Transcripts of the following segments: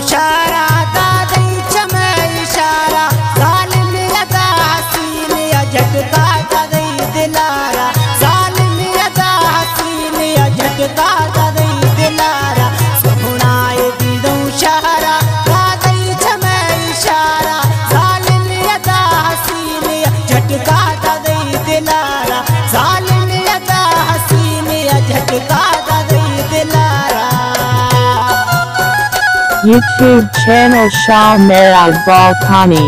इशारा दादी चमे इशारा जालिम अदा हसीन या झटका दादी दिलारा जालिम अदा हसीन या झटका दादी दिलारा सुनाए दीदों शहरा दादी चमे इशारा जालिम अदा हसीन या झटका दादी दिलारा जालिम अदा हसीन या झटका दादी Dilhara. YouTube channel Shah Merad Balkani।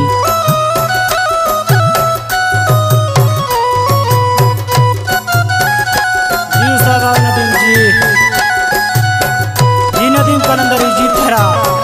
जी नदीम कलंदरी जी थरा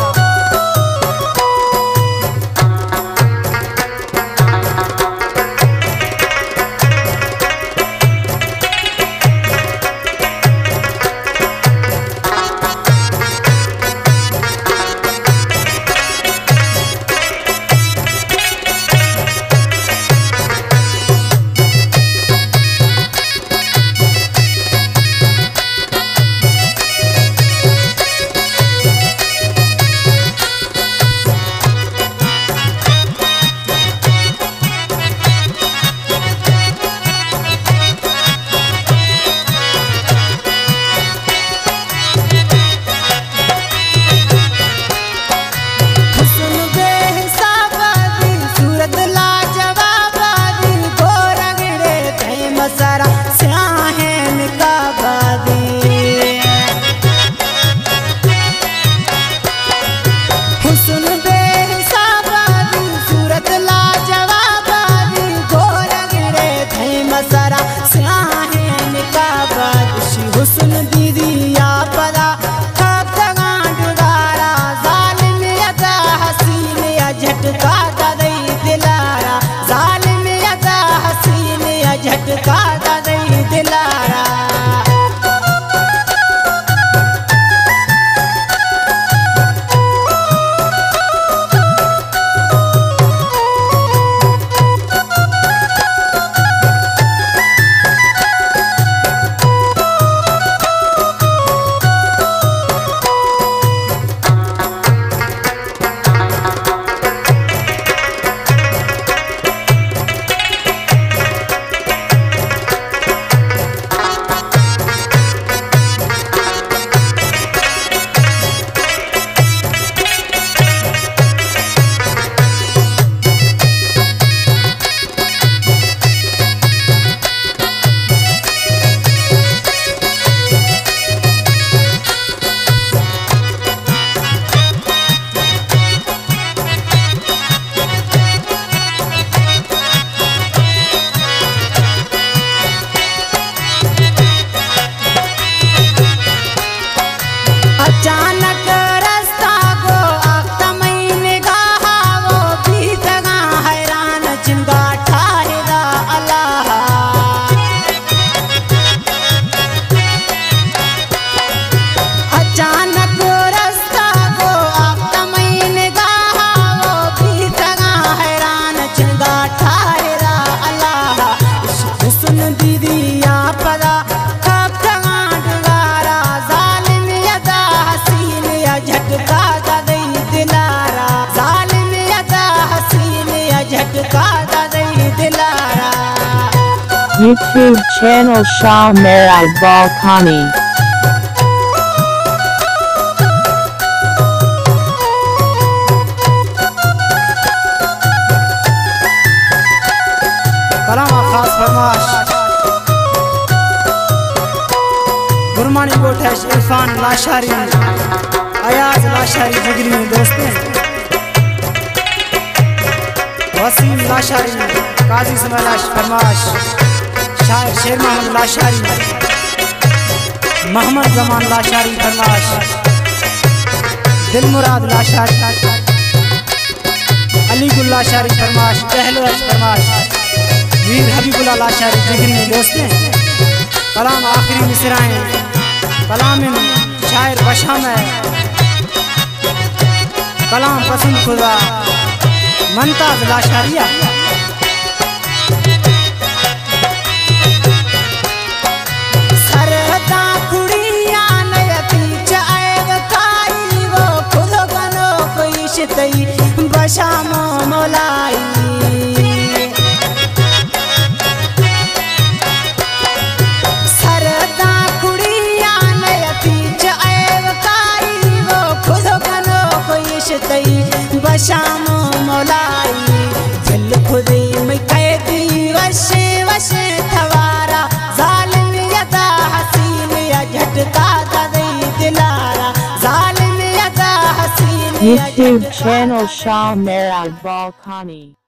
झटका दादी दिलारा। अचानक रास्ता गो आख्ता महीने गाहा वो भी तगा हैरान चिंगा ठाहिदा अल्लाह। अचानक रास्ता गो आख्ता महीने गाहा वो भी तगा हैरान चिंगा ठाहिदा अल्लाह। हुस्न दीदी या पदा झटका दादी दिलारा जालिम अदा हसीन या झटका दादी Dilhara. YouTube channel Shah Merad Balkani। कलाम खास फरमाश गुरमानी गोठेश इरफान लाशारी अयाज लाशारी जिगरी दोस्तें वसीम लाशारी काजी समालाश फरमाश शायर शेर मोहम्मद लाशारी मोहम्मद जमान लाशारी फरमाश दिल मुराद लाशारी अली गुल लाशारी फरमाश पहलवज फरमाश वीर हबीबुल्ला लाशारी जिगरी दोस्तें कलाम आखिरी मिसराएं कलाम शायर बशाम है कलाम पसंद खुदा मनताज लाशारिया। सरदा कुड़िया नयती चाय काई वो खुद बनो बशाम मौलाई जल खुदे में कैदी वशे वशे थवारा जालिम यदा हसीन या झटका दे दिलारा जालिम यदा हसीन YouTube channel Shah Merad Balkani.